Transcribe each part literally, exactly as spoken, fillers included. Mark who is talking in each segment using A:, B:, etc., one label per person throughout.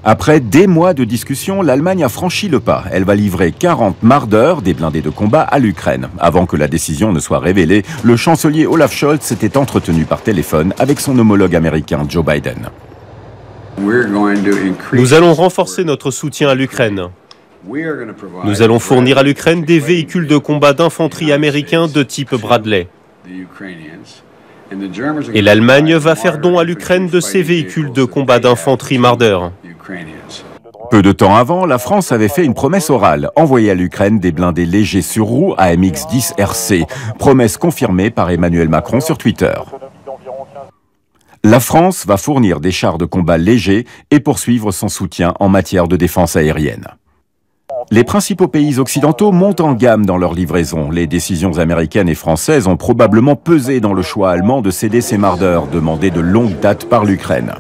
A: Après des mois de discussion, l'Allemagne a franchi le pas. Elle va livrer quarante Marder, des blindés de combat, à l'Ukraine. Avant que la décision ne soit révélée, le chancelier Olaf Scholz s'était entretenu par téléphone avec son homologue américain Joe Biden.
B: Nous allons renforcer notre soutien à l'Ukraine. Nous allons fournir à l'Ukraine des véhicules de combat d'infanterie américains de type Bradley. Et l'Allemagne va faire don à l'Ukraine de ces véhicules de combat d'infanterie Marder.
A: Peu de temps avant, la France avait fait une promesse orale, envoyer à l'Ukraine des blindés légers sur roues A M X dix R C, promesse confirmée par Emmanuel Macron sur Twitter. La France va fournir des chars de combat légers et poursuivre son soutien en matière de défense aérienne. Les principaux pays occidentaux montent en gamme dans leur livraison. Les décisions américaines et françaises ont probablement pesé dans le choix allemand de céder ces Marder, demandés de longue date par l'Ukraine.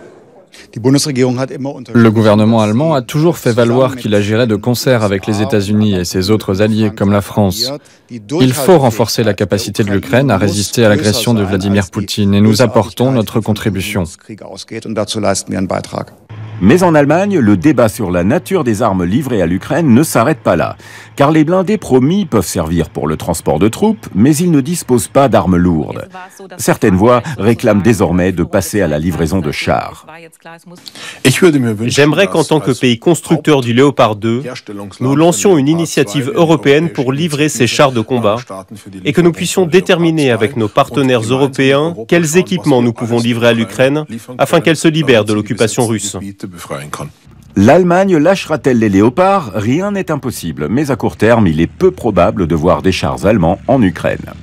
C: Le gouvernement allemand a toujours fait valoir qu'il agirait de concert avec les États-Unis et ses autres alliés, comme la France. Il faut renforcer la capacité de l'Ukraine à résister à l'agression de Vladimir Poutine et nous apportons notre contribution.
A: Mais en Allemagne, le débat sur la nature des armes livrées à l'Ukraine ne s'arrête pas là. Car les blindés promis peuvent servir pour le transport de troupes, mais ils ne disposent pas d'armes lourdes. Certaines voix réclament désormais de passer à la livraison de chars.
B: J'aimerais qu'en tant que pays constructeur du Léopard deux, nous lancions une initiative européenne pour livrer ces chars de combat et que nous puissions déterminer avec nos partenaires européens quels équipements nous pouvons livrer à l'Ukraine afin qu'elle se libère de l'occupation russe.
A: L'Allemagne lâchera-t-elle les léopards? Rien n'est impossible, mais à court terme, il est peu probable de voir des chars allemands en Ukraine.